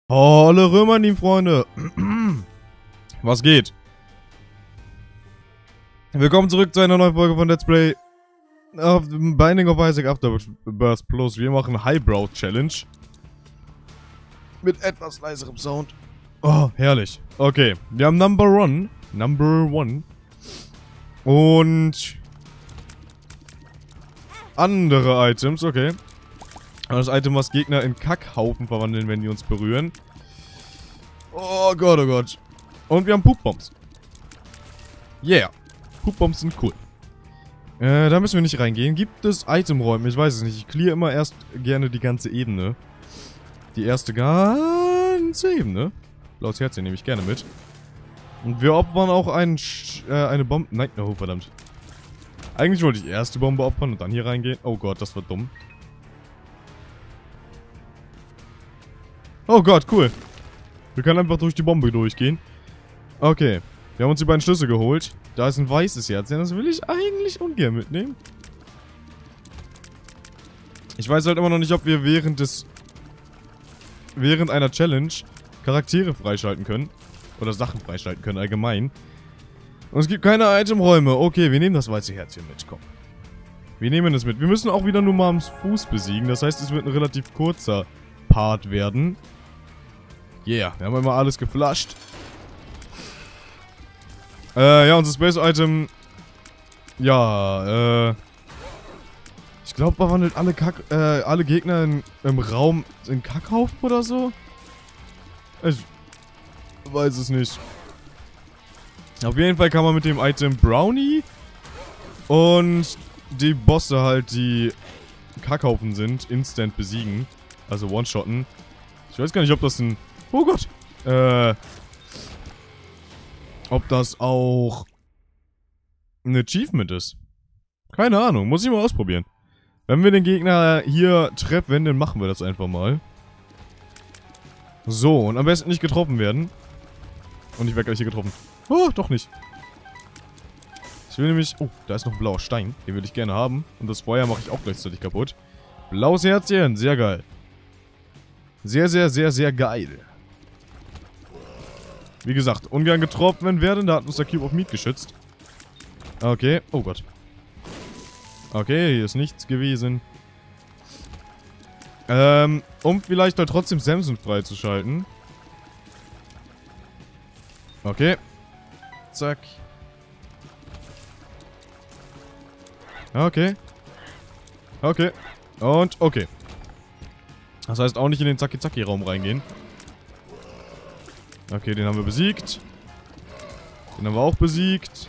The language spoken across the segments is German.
Hallo Römerteam, Freunde. Was geht? Willkommen zurück zu einer neuen Folge von Let's Play auf Binding of Isaac Afterbirth Plus. Wir machen Highbrow Challenge. Mit etwas leiserem Sound. Oh, herrlich. Okay, wir haben Number One. Und andere Items, okay. Das Item, was Gegner in Kackhaufen verwandeln, wenn die uns berühren. Oh Gott, oh Gott. Und wir haben Poopbombs. Yeah. Poopbombs sind cool. Da müssen wir nicht reingehen. Gibt es Itemräume? Ich weiß es nicht. Ich clear immer erst gerne die ganze Ebene. Die erste ganze Ebene. Blaues Herzchen nehme ich gerne mit. Und wir opfern auch eine Bombe. Nein, oh verdammt. Eigentlich wollte ich erst die Bombe opfern und dann hier reingehen. Oh Gott, das war dumm. Oh Gott, cool. Wir können einfach durch die Bombe durchgehen. Okay. Wir haben uns die beiden Schlüssel geholt. Da ist ein weißes Herz. Ja, das will ich eigentlich ungern mitnehmen. Ich weiß halt immer noch nicht, ob wir während einer Challenge Charaktere freischalten können. Oder Sachen freischalten können, allgemein. Und es gibt keine Itemräume. Okay, wir nehmen das weiße Herzchen mit. Komm. Wir nehmen es mit. Wir müssen auch wieder nur mal am Fuß besiegen. Das heißt, es wird ein relativ kurzer Part werden. Yeah, wir haben immer alles geflasht. Ja, unser Space-Item. Ja, ich glaube, verwandelt alle Gegner im Raum in Kackhaufen oder so. Ich weiß es nicht. Auf jeden Fall kann man mit dem Item Brownie und die Bosse halt, die Kackhaufen sind, instant besiegen. Also one-shotten. Ich weiß gar nicht, ob das ein... Oh Gott! Ob das auch ein Achievement ist. Keine Ahnung, muss ich mal ausprobieren. Wenn wir den Gegner hier treffen, dann machen wir das einfach mal. So, und am besten nicht getroffen werden. Und ich werde gleich hier getroffen. Oh, doch nicht. Ich will nämlich... Oh, da ist noch ein blauer Stein. Den würde ich gerne haben. Und das Feuer mache ich auch gleichzeitig kaputt. Blaues Herzchen, sehr geil. Sehr, sehr, sehr, sehr geil. Wie gesagt, ungern getroffen werden. Da hat uns der Cube of Meat geschützt. Okay. Oh Gott. Okay, hier ist nichts gewesen. Um vielleicht halt trotzdem Samson freizuschalten. Okay. Zack. Okay. Okay. Und okay. Das heißt auch nicht in den Zacki-Zacki-Raum reingehen. Okay, den haben wir besiegt. Den haben wir auch besiegt.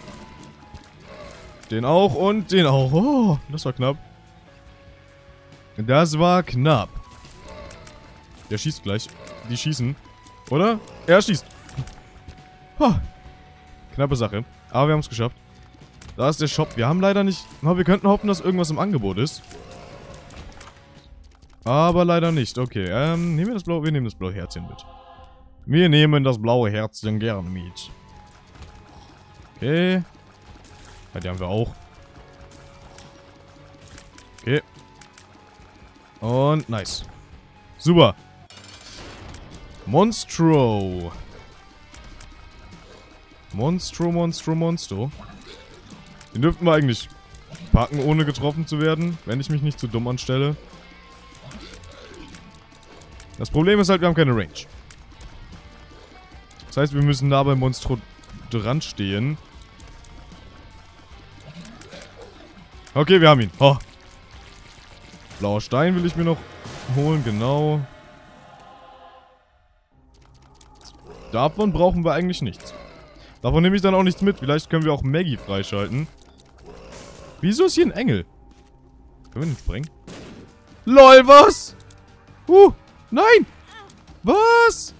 Den auch und den auch. Oh, das war knapp. Das war knapp. Der schießt gleich. Die schießen. Oder? Er schießt. Oh. Knappe Sache. Aber wir haben es geschafft. Da ist der Shop. Wir haben leider nicht... Wir könnten hoffen, dass irgendwas im Angebot ist. Aber leider nicht. Okay, nehmen wir das blaue... Wir nehmen das blaue Herzchen mit. Wir nehmen das blaue Herzchen gerne mit. Okay. Ja, die haben wir auch. Okay. Und nice. Super. Monstro. Monstro. Den dürften wir eigentlich packen, ohne getroffen zu werden, wenn ich mich nicht zu dumm anstelle. Das Problem ist halt, wir haben keine Range. Das heißt, wir müssen da beim Monstro dran stehen. Okay, wir haben ihn. Oh. Blauer Stein will ich mir noch holen, genau. Davon brauchen wir eigentlich nichts. Davon nehme ich dann auch nichts mit. Vielleicht können wir auch Maggie freischalten. Wieso ist hier ein Engel? Können wir den sprengen? LOL, was? Nein! Was?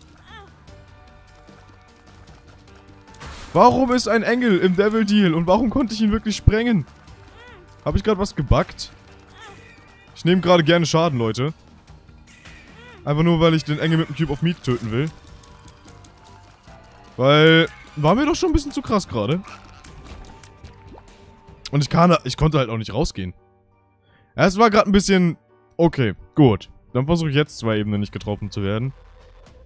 Warum ist ein Engel im Devil Deal? Und warum konnte ich ihn wirklich sprengen? Habe ich gerade was gebuggt? Ich nehme gerade gerne Schaden, Leute. Einfach nur, weil ich den Engel mit dem Cube of Meat töten will. Weil... War mir doch schon ein bisschen zu krass gerade. Und ich konnte halt auch nicht rausgehen. Ja, es war gerade ein bisschen... Okay, gut. Dann versuche ich jetzt 2 Ebenen nicht getroffen zu werden.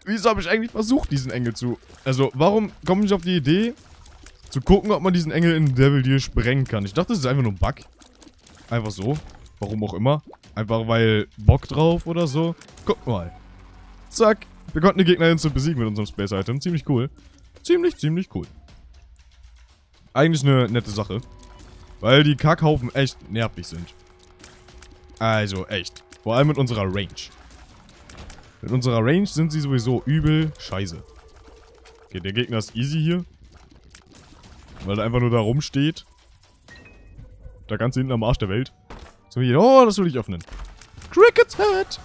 Wieso habe ich eigentlich versucht, diesen Engel zu... Also, warum komme ich auf die Idee, zu gucken, ob man diesen Engel in Devil Deal sprengen kann? Ich dachte, das ist einfach nur ein Bug. Einfach so. Warum auch immer. Einfach weil Bock drauf oder so. Guck mal. Zack. Wir konnten die Gegner instant besiegen mit unserem Space Item. Ziemlich cool. Ziemlich cool. Eigentlich eine nette Sache. Weil die Kackhaufen echt nervig sind. Also echt. Vor allem mit unserer Range. Mit unserer Range sind sie sowieso übel scheiße. Okay, der Gegner ist easy hier. Weil er einfach nur da rumsteht. Da ganz hinten am Arsch der Welt. So wie, oh, das will ich öffnen. Cricket's Head!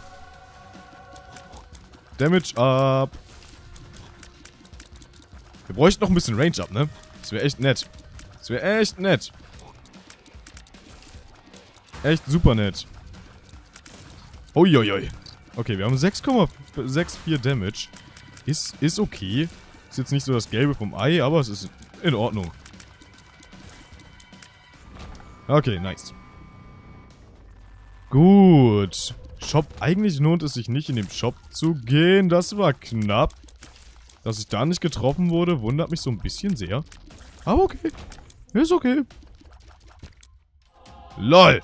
Damage up. Wir bräuchten noch ein bisschen Range up, ne? Das wäre echt nett. Das wäre echt nett. Echt super nett. Uiuiui. Okay, wir haben 6,64 Damage. Ist okay. Ist jetzt nicht so das Gelbe vom Ei, aber es ist in Ordnung. Okay, nice. Gut. Shop. Eigentlich lohnt es sich nicht, in den Shop zu gehen. Das war knapp. Dass ich da nicht getroffen wurde, wundert mich so ein bisschen sehr. Aber okay. Ist okay. LOL.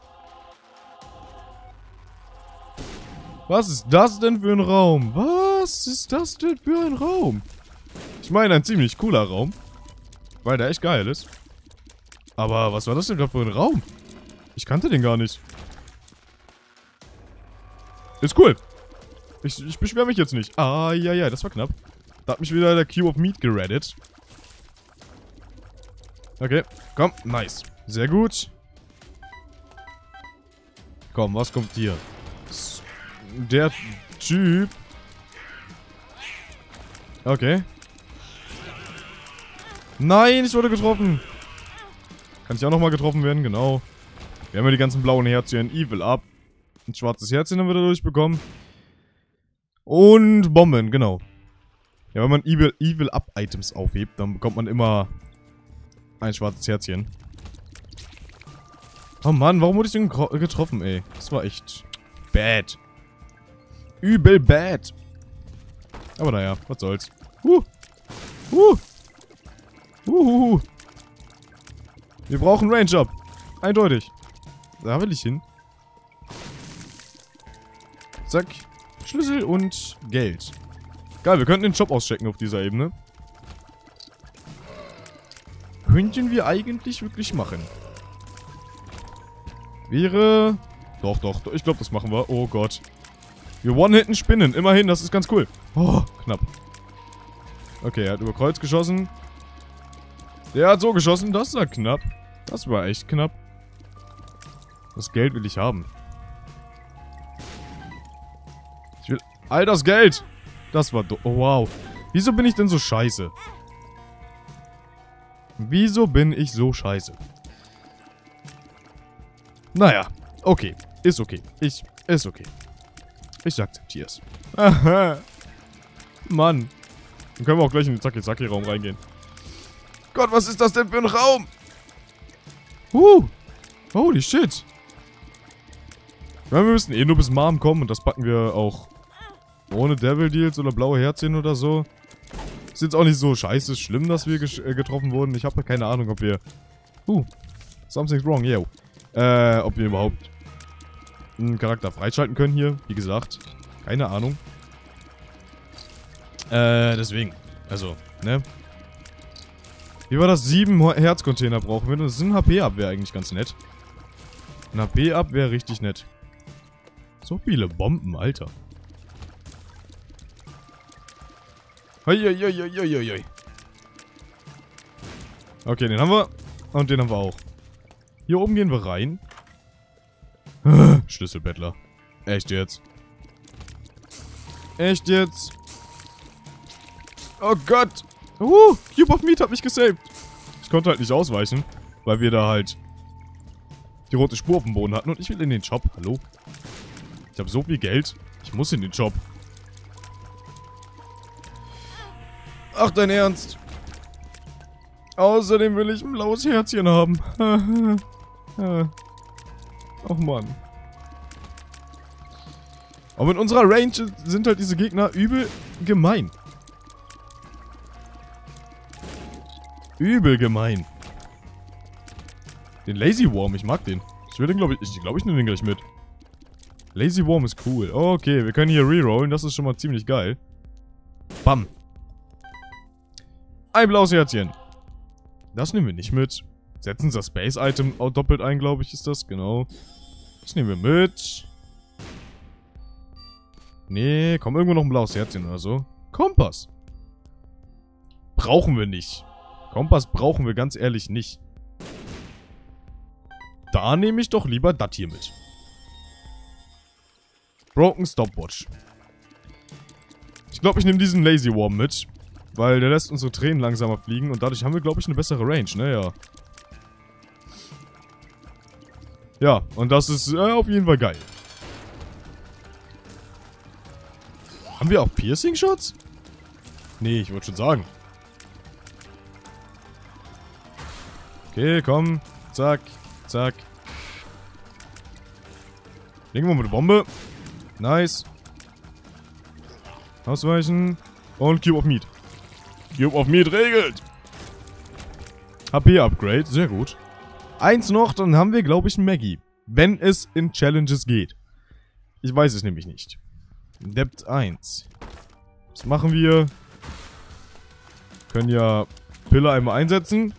Was ist das denn für ein Raum? Was ist das denn für ein Raum? Ich meine, ein ziemlich cooler Raum. Weil der echt geil ist. Aber was war das denn gerade für ein Raum? Ich kannte den gar nicht. Ist cool. Ich beschwere mich jetzt nicht. Ah, ja, das war knapp. Da hat mich wieder der Cube of Meat gerettet. Okay, komm, nice. Sehr gut. Komm, was kommt hier? Der Typ. Okay. Nein, ich wurde getroffen. Kann ich auch nochmal getroffen werden, genau. Wir haben ja die ganzen blauen Herzchen. Evil Up. Ein schwarzes Herzchen haben wir dadurch bekommen. Und Bomben, genau. Ja, wenn man Evil Up Items aufhebt, dann bekommt man immer ein schwarzes Herzchen. Oh Mann, warum wurde ich denn getroffen, ey? Das war echt bad. Übel bad. Aber naja, was soll's. Wir brauchen Range-Up. Eindeutig. Da will ich hin. Zack. Schlüssel und Geld. Geil, wir könnten den Shop auschecken auf dieser Ebene. Könnten wir eigentlich wirklich machen. Wäre... Doch. Ich glaube, das machen wir. Oh Gott. Wir one-hitten Spinnen. Immerhin, das ist ganz cool. Oh, knapp. Okay, er hat über Kreuz geschossen. Der hat so geschossen. Das war knapp. Das war echt knapp. Das Geld will ich haben. Ich will all das Geld. Das war oh, wow. Wieso bin ich denn so scheiße? Wieso bin ich so scheiße? Naja, okay. Ist okay. Ist okay. Ich akzeptiere es. Aha. Mann. Dann können wir auch gleich in den Zacki-Zacki-Raum reingehen. Gott, was ist das denn für ein Raum? Holy shit. Wir müssen eh nur bis Mom kommen und das packen wir auch ohne Devil Deals oder blaue Herzchen oder so. Ist jetzt auch nicht so scheiße schlimm, dass wir getroffen wurden. Ich habe keine Ahnung, ob wir... something's wrong, yo. Ob wir überhaupt einen Charakter freischalten können hier. Wie gesagt, keine Ahnung. Deswegen. Also, ne? Wie war das? 7 Herzcontainer brauchen wir. Das ist ein HP-Up, wäre eigentlich ganz nett. Ein HP-Up wäre richtig nett. So viele Bomben, Alter. Hoi. Okay, den haben wir. Und den haben wir auch. Hier oben gehen wir rein. Schlüsselbettler. Echt jetzt? Echt jetzt? Oh Gott. Cube of Meat hat mich gesaved. Ich konnte halt nicht ausweichen, weil wir da halt die rote Spur auf dem Boden hatten. Und ich will in den Shop. Hallo? Ich habe so viel Geld. Ich muss in den Shop. Ach, dein Ernst? Außerdem will ich ein blaues Herzchen haben. Ach, Mann. Aber mit unserer Range sind halt diese Gegner übel gemein. Übel gemein. Den Lazy Worm, ich mag den. Ich will den, glaube ich nehme den gleich mit. Lazy Worm ist cool. Okay, wir können hier rerollen, das ist schon mal ziemlich geil. Bam. Ein blaues Herzchen. Das nehmen wir nicht mit. Setzen das Space-Item auch doppelt ein, glaube ich, ist das. Genau. Das nehmen wir mit. Nee, komm, irgendwo noch ein blaues Herzchen oder so. Kompass. Brauchen wir nicht. Kompass brauchen wir ganz ehrlich nicht. Da nehme ich doch lieber das hier mit. Broken Stopwatch. Ich glaube, ich nehme diesen Lazy Worm mit. Weil der lässt unsere Tränen langsamer fliegen. Und dadurch haben wir, glaube ich, eine bessere Range, ne? Ja. Ja, und das ist auf jeden Fall geil. Haben wir auch Piercing-Shots? Nee, ich wollte schon sagen. Okay, komm. Zack, zack. Legen wir mal eine Bombe. Nice. Ausweichen. Und Cube of Meat. Cube of Meat regelt. HP-Upgrade, sehr gut. Eins noch, dann haben wir, glaube ich, einen Maggie. Wenn es in Challenges geht. Ich weiß es nämlich nicht. Depth 1. Was machen wir? Können ja Pille einmal einsetzen.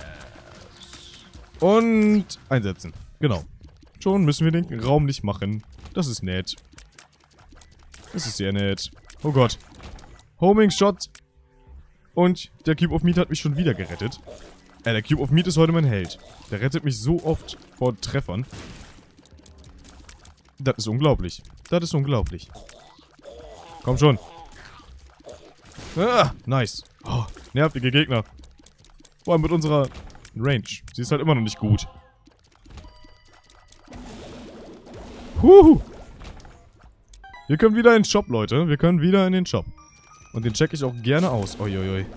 Und einsetzen. Genau. Schon müssen wir den Raum nicht machen. Das ist nett. Das ist sehr nett. Oh Gott. Homing Shot. Und der Cube of Meat hat mich schon wieder gerettet. Der Cube of Meat ist heute mein Held. Der rettet mich so oft vor Treffern. Das ist unglaublich. Das ist unglaublich. Komm schon. Ah, nice. Oh, nervige Gegner. Vor allem mit unserer Range. Sie ist halt immer noch nicht gut. Huhu. Wir können wieder in den Shop, Leute. Wir können wieder in den Shop. Und den checke ich auch gerne aus. Uiuiui.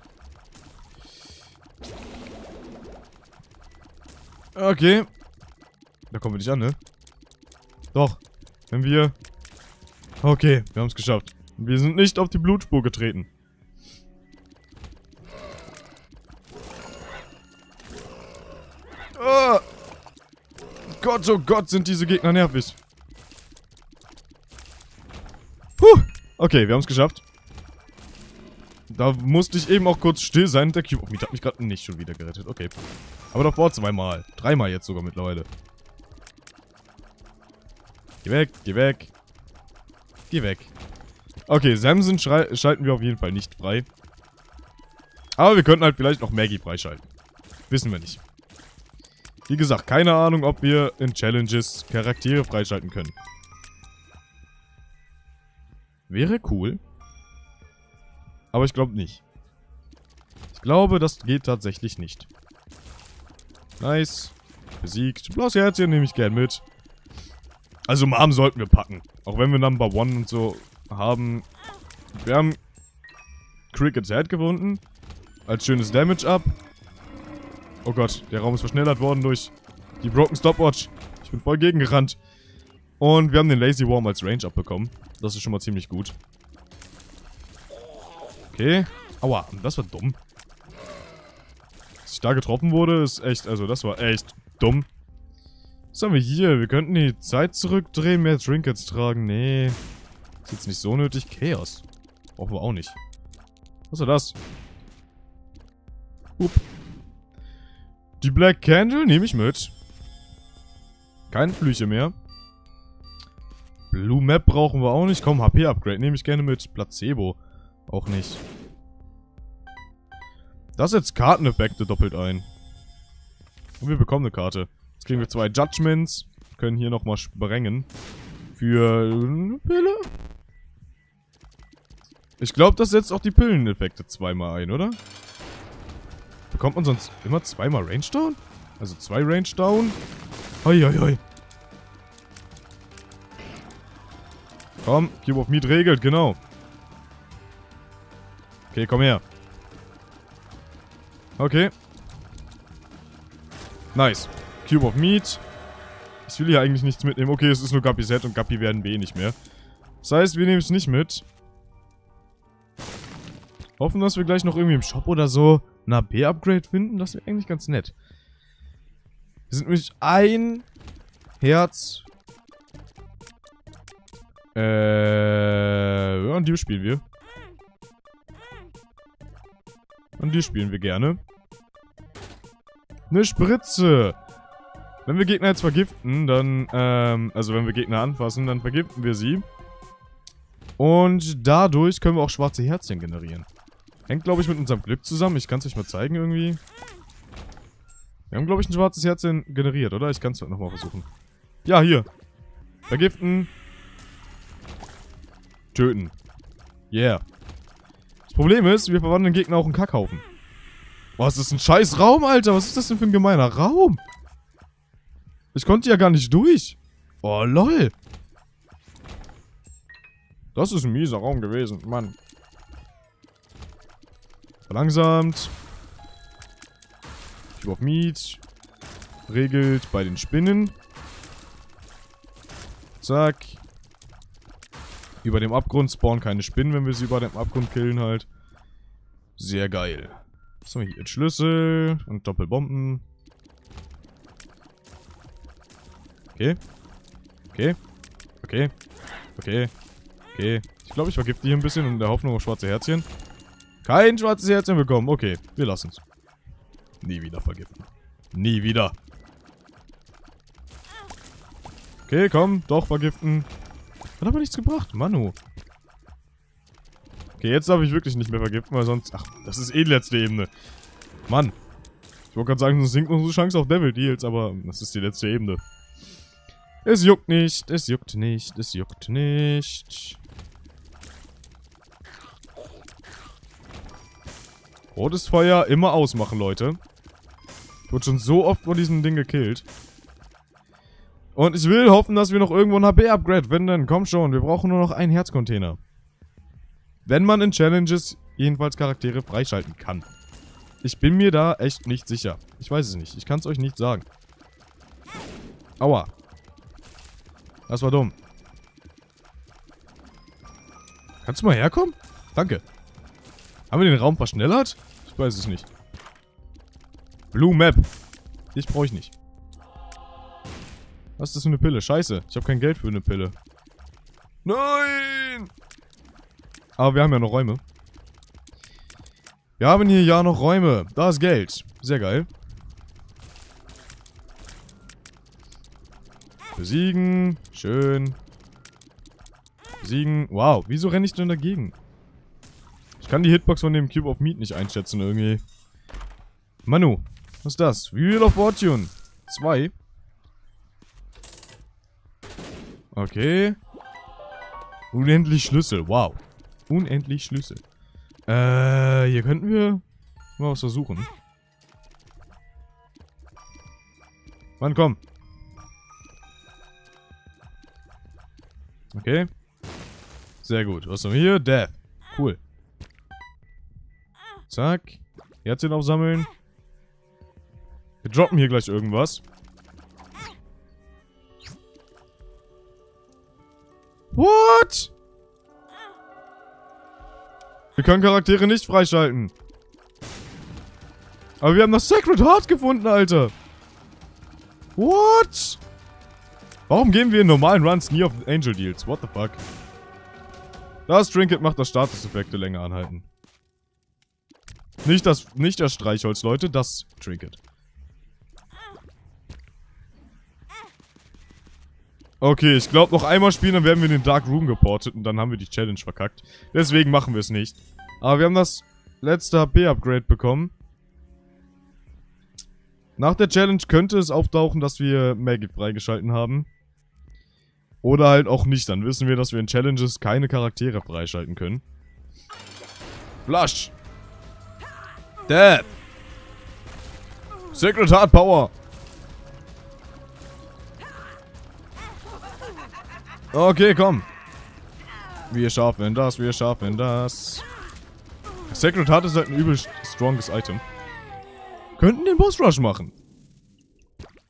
Okay. Da kommen wir nicht an, ne? Doch. Wenn wir... Okay, wir haben es geschafft. Wir sind nicht auf die Blutspur getreten. Oh Gott, sind diese Gegner nervig. Puh. Okay, wir haben es geschafft. Da musste ich eben auch kurz still sein. Der Cube of Meat hat mich gerade nicht schon wieder gerettet. Okay. Aber davor zweimal. Dreimal jetzt sogar mittlerweile. Geh weg, geh weg. Geh weg. Okay, Samson schalten wir auf jeden Fall nicht frei. Aber wir könnten halt vielleicht noch Maggie freischalten. Wissen wir nicht. Wie gesagt, keine Ahnung, ob wir in Challenges Charaktere freischalten können. Wäre cool. Aber ich glaube nicht. Ich glaube, das geht tatsächlich nicht. Nice. Besiegt. Blaues Herzchen nehme ich gern mit. Also Mom sollten wir packen. Auch wenn wir Number 1 und so haben. Wir haben Cricket's Head gefunden. Als schönes Damage-Up. Oh Gott, der Raum ist verschnellert worden durch die Broken Stopwatch. Ich bin voll gegengerannt. Und wir haben den Lazy Worm als Range-Up bekommen. Das ist schon mal ziemlich gut. Okay. Aua, das war dumm. Dass ich da getroffen wurde, ist echt, also das war echt dumm. Was haben wir hier? Wir könnten die Zeit zurückdrehen, mehr Trinkets tragen. Nee. Ist jetzt nicht so nötig. Chaos. Brauchen wir auch nicht. Was war das? Up. Die Black Candle nehme ich mit. Keine Flüche mehr. Blue Map brauchen wir auch nicht. Komm, HP-Upgrade nehme ich gerne mit. Placebo. Auch nicht. Das setzt Karteneffekte doppelt ein. Und wir bekommen eine Karte. Jetzt kriegen wir 2 Judgments. Können hier nochmal sprengen. Für eine Pille? Ich glaube, das setzt auch die Pilleneffekte zweimal ein, oder? Bekommt man sonst immer zweimal Range Down? Also 2 Range Down? Hoi, hoi, hoi. Komm, Cube of Meat regelt, genau. Okay, komm her. Okay. Nice. Cube of Meat. Ich will hier eigentlich nichts mitnehmen. Okay, es ist nur Guppys Head und Guppy werden wir eh nicht mehr. Das heißt, wir nehmen es nicht mit. Hoffen, dass wir gleich noch irgendwie im Shop oder so ein AP-Upgrade finden. Das wäre eigentlich ganz nett. Wir sind nämlich ein Herz. Ja, und die spielen wir. Und die spielen wir gerne. Eine Spritze. Wenn wir Gegner jetzt vergiften, dann, also wenn wir Gegner anfassen, dann vergiften wir sie. Und dadurch können wir auch schwarze Herzchen generieren. Hängt, glaube ich, mit unserem Glück zusammen. Ich kann es euch mal zeigen irgendwie. Wir haben, glaube ich, ein schwarzes Herzchen generiert, oder? Ich kann es nochmal versuchen. Ja, hier. Vergiften. Töten. Yeah. Das Problem ist, wir verwandeln den Gegner auch in Kackhaufen. Boah, ist das ein scheiß Raum, Alter? Was ist das denn für ein gemeiner Raum? Ich konnte ja gar nicht durch. Oh, lol. Das ist ein mieser Raum gewesen, Mann. Verlangsamt. Ich auf Meat. Regelt bei den Spinnen. Zack. Über dem Abgrund spawnen keine Spinnen, wenn wir sie über dem Abgrund killen halt. Sehr geil. Was haben wir hier? Schlüssel und Doppelbomben. Okay. Okay. Okay. Okay. Okay. Ich glaube, ich vergifte hier ein bisschen in der Hoffnung auf schwarze Herzchen. Kein schwarzes Herzchen bekommen. Okay, wir lassen es. Nie wieder vergiften. Nie wieder. Okay, komm. Doch, vergiften. Hat aber nichts gebracht. Manu. Okay, jetzt darf ich wirklich nicht mehr vergiften, weil sonst... Ach, das ist eh die letzte Ebene. Mann. Ich wollte gerade sagen, sonst sinkt unsere Chance auf Devil Deals, aber das ist die letzte Ebene. Es juckt nicht, es juckt nicht, es juckt nicht. Rotes Feuer immer ausmachen, Leute. Ich wurde schon so oft von diesem Ding gekillt. Und ich will hoffen, dass wir noch irgendwo ein HP-Upgrade finden. Komm schon, wir brauchen nur noch einen Herzcontainer. Wenn man in Challenges jedenfalls Charaktere freischalten kann. Ich bin mir da echt nicht sicher. Ich weiß es nicht. Ich kann es euch nicht sagen. Aua. Das war dumm. Kannst du mal herkommen? Danke. Haben wir den Raum verschnellert? Ich weiß es nicht. Blue Map. Dich brauche ich nicht. Was ist das für eine Pille? Scheiße. Ich habe kein Geld für eine Pille. Nein! Aber wir haben ja noch Räume. Wir haben hier ja noch Räume. Da ist Geld. Sehr geil. Besiegen. Schön. Besiegen. Wow, wieso renne ich denn dagegen? Ich kann die Hitbox von dem Cube of Meat nicht einschätzen irgendwie. Manu, was ist das? Wheel of Fortune. 2. Okay. Unendlich Schlüssel. Wow. Unendlich Schlüssel. Hier könnten wir mal was versuchen. Mann, komm. Okay. Sehr gut. Was haben wir hier? Death. Cool. Zack. Herzchen aufsammeln. Wir droppen hier gleich irgendwas. What? Wir können Charaktere nicht freischalten. Aber wir haben das Sacred Heart gefunden, Alter. What? Warum gehen wir in normalen Runs nie auf Angel Deals? What the fuck? Das Trinket macht das Statuseffekte länger anhalten. Nicht das Streichholz, Leute, das Trinket. Okay, ich glaube noch einmal spielen, dann werden wir in den Dark Room geportet und dann haben wir die Challenge verkackt. Deswegen machen wir es nicht. Aber wir haben das letzte HP-Upgrade bekommen. Nach der Challenge könnte es auftauchen, dass wir Maggie freigeschalten haben. Oder halt auch nicht, dann wissen wir, dass wir in Challenges keine Charaktere freischalten können. Flush! Death! Sacred Heart Power! Okay, komm. Wir schaffen das, wir schaffen das. Sacred Heart ist halt ein übel stronges Item. Könnten den Boss Rush machen.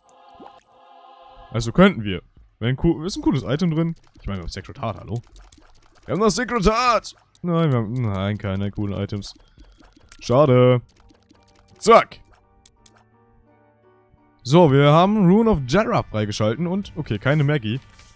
Also könnten wir. Ist ein cooles Item drin. Ich meine, Sacred Heart, hallo? Wir haben das Secret Heart. Nein, nein, keine coolen Items. Schade. Zack. So, wir haben Rune of Jera freigeschalten und, okay, keine Maggie.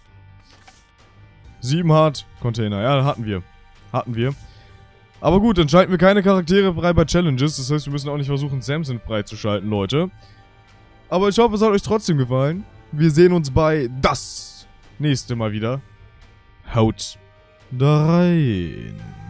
7 Hard-Container, ja, hatten wir. Aber gut, dann schalten wir keine Charaktere frei bei Challenges. Das heißt, wir müssen auch nicht versuchen, Samson freizuschalten, Leute. Aber ich hoffe, es hat euch trotzdem gefallen. Wir sehen uns bei das nächste Mal wieder. Haut da rein.